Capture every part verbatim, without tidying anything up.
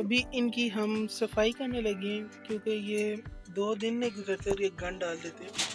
अभी इनकी हम सफाई करने लगे हैं क्योंकि ये दो दिन नहीं गुजरते और ये गंद डाल देते हैं।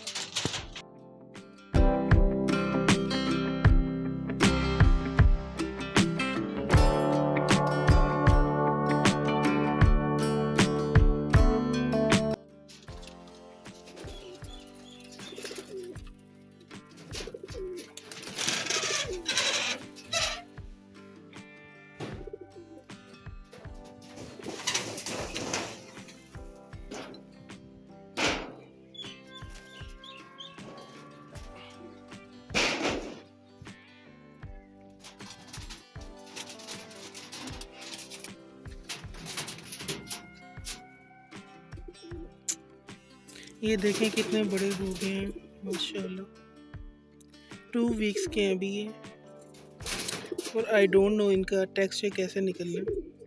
ये देखें कितने बड़े हो गए हैं माशाल्लाह। टू वीक्स के हैं अभी ये, और आई डोंट नो इनका टेक्सचर कैसे निकलना।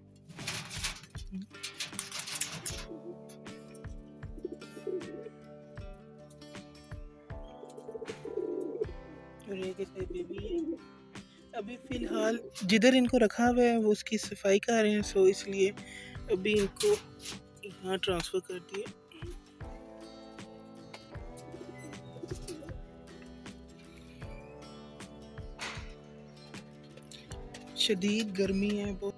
और ये कितने बेबी है। अभी फ़िलहाल जिधर इनको रखा हुआ है वो उसकी सफाई कर रहे हैं, सो इसलिए अभी इनको यहाँ ट्रांसफ़र कर दिया। शदीद गर्मी है, बहुत